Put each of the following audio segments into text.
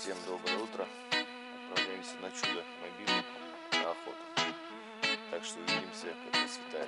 Всем доброе утро. Отправляемся на чудо мобильный на охоту. Так что увидимся, как расцветает.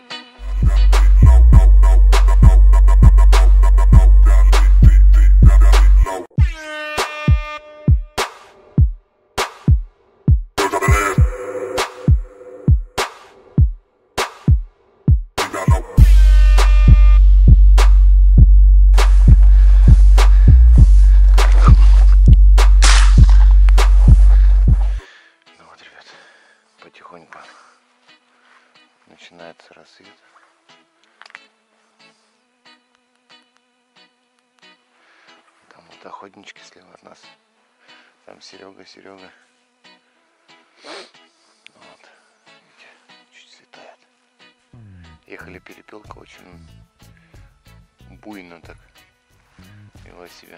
Потихоньку начинается рассвет. Там вот охотнички слева от нас. Там Серега. Вот. Видите, чуть светает. Ехали перепелка, очень буйно так вела себя.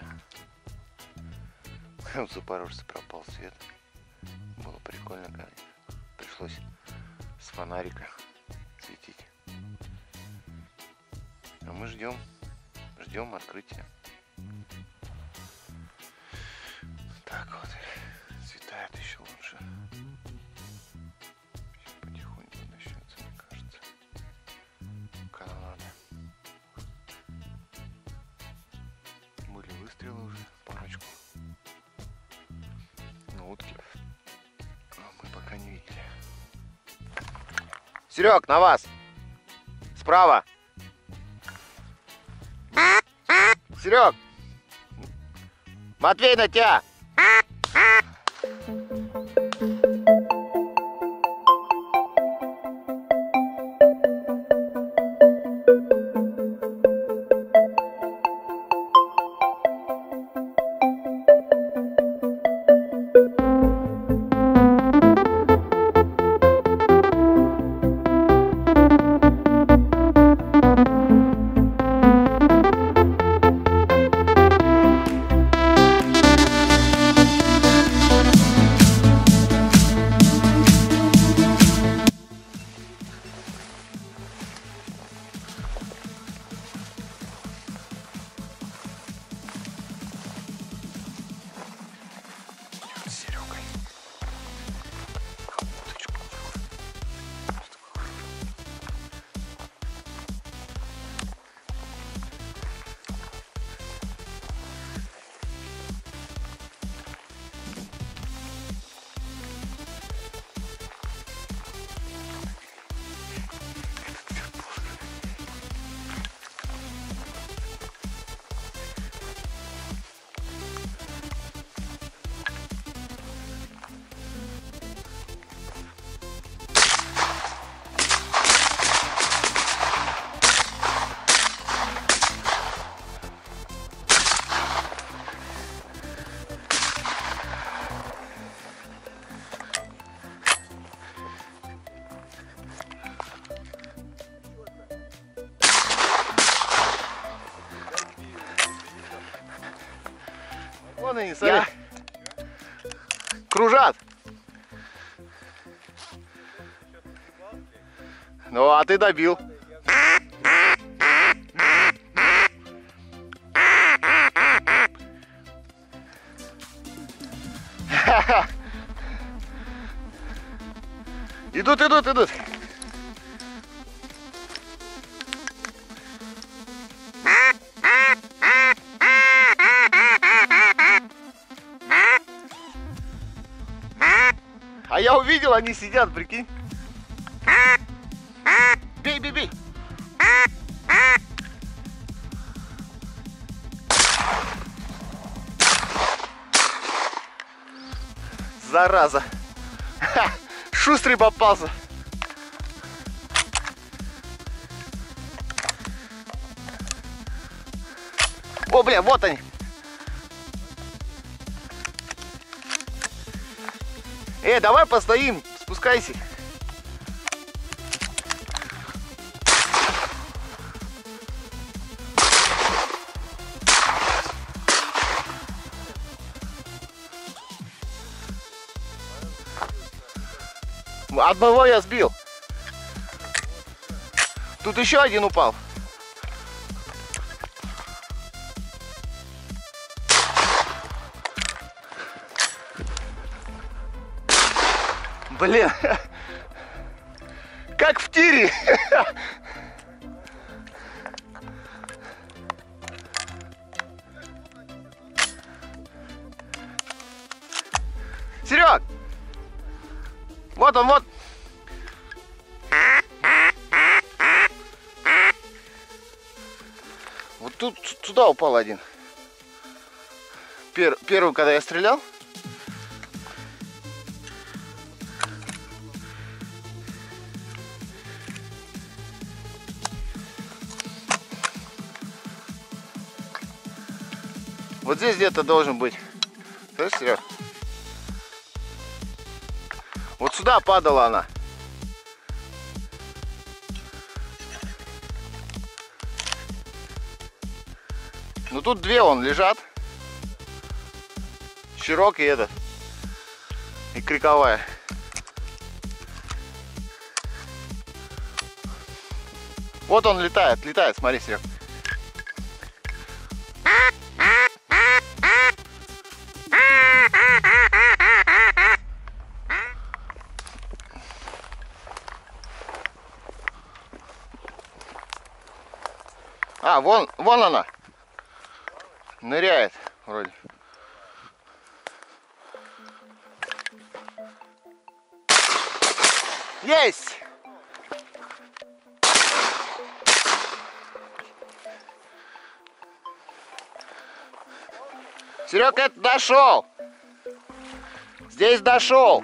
У запорожца пропал свет. Было прикольно, конечно. Пришлось с фонарика светить. А мы ждем открытия. Так вот, светает еще лучше. Сейчас потихоньку начнется, мне кажется. Канонада. Были выстрелы уже, парочку. Но утки мы пока не видели. Серег, на вас! Справа! Серег! Матвей, на тебя! Вон они, смотри. Кружат. Ну, а ты добил. Идут. А я увидел, они сидят, прикинь. Бей. Зараза. Шустрый попался. О, бля, вот они. Давай постоим, спускайся. Одного я сбил. Тут еще один упал. Блин. Как в тире. Серег! Вот он, вот. Вот тут сюда упал один. Первый, когда я стрелял. Вот здесь где-то должен быть. Слышишь, Серег? Вот сюда падала она. Ну тут две вон лежат. Щирок и этот. И криковая. Вот он летает, смотри, Серег. А, вон она. Ныряет вроде. Есть! Серег, это дошел! Здесь дошел!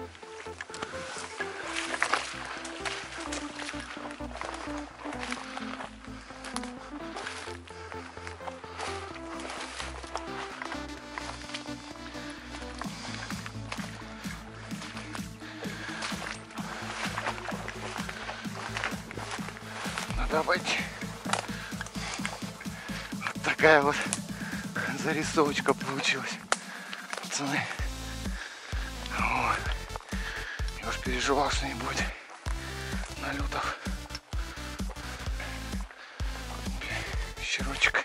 Давайте. Вот такая вот зарисовочка получилась, пацаны. Вот. Я уж переживал, что не будет налетов. Щерочек.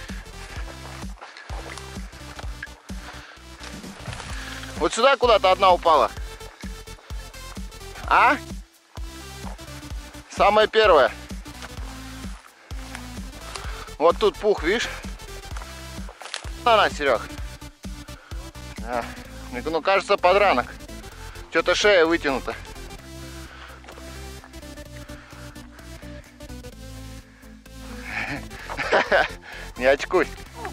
Вот сюда куда-то одна упала. А? Самая первая. Вот тут пух, видишь? Она, Серег. А, ну, кажется, подранок. Что-то шея вытянута. Не очкуй.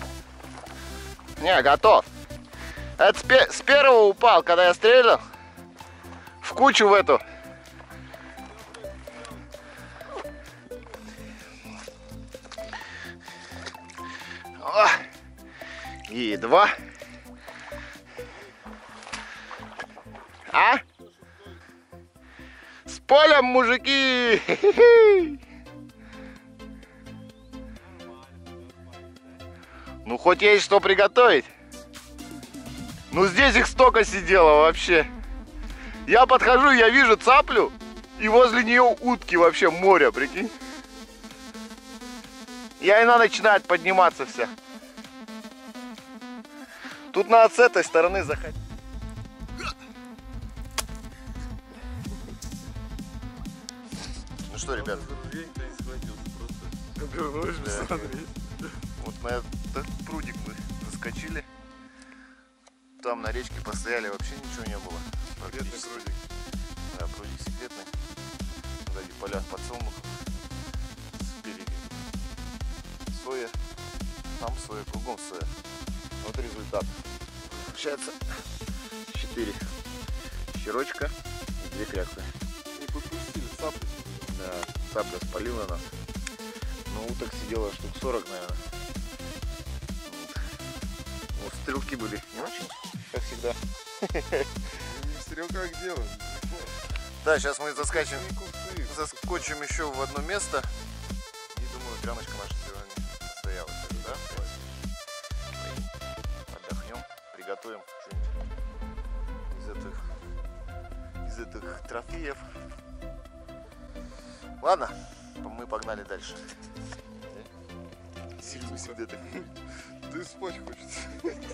Не, готов. Это с первого упал, когда я стрелял. В кучу в эту. О, и два. А? С полем, мужики! Ну, хоть есть что приготовить. Ну, здесь их столько сидело вообще. Я подхожу, я вижу цаплю, и возле нее утки вообще море, прикинь. И она начинает подниматься вся. Тут надо с этой стороны заходить. Ну что, ребят? Вот на этот прудик мы заскочили. Там на речке постояли, вообще ничего не было. Секретный прудик. Да, прудик секретный. Сзади поля подсолнухов. Спереди соя. Там соя, кругом соя. Вот результат. Получается 4 щерочка и 2 кряквы. И подпустили цаплю. Да, цапля спалила нас. Но уток сидело штук 40, наверное. Вот стрелки были не очень, как всегда. Стрелка как дело. Да, сейчас мы заскочим еще в одно место. И думаю, граночка наша сегодня состоялась. Да? Отдохнем, приготовим что-нибудь из этих трофеев. Ладно, мы погнали дальше. Сильно всегда так. Ты спать хочется.